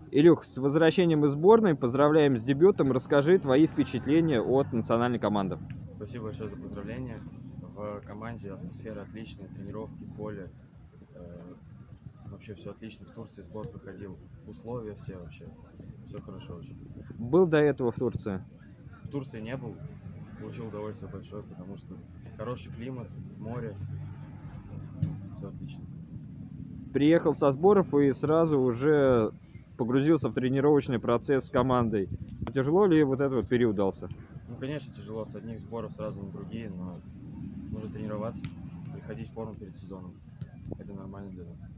Илюх, с возвращением из сборной, поздравляем с дебютом. Расскажи твои впечатления от национальной команды. Спасибо большое за поздравления. В команде атмосфера отличная, тренировки, поле. Вообще все отлично. В Турции сбор проходил. Условия все вообще. Все хорошо очень. Был до этого в Турции? В Турции не был. Получил удовольствие большое, потому что хороший климат, море. Все отлично. Приехал со сборов и сразу уже погрузился в тренировочный процесс с командой. Тяжело ли вот этот вот период дался? Ну, конечно, тяжело с одних сборов сразу на другие, но нужно тренироваться, приходить в форму перед сезоном. Это нормально для нас.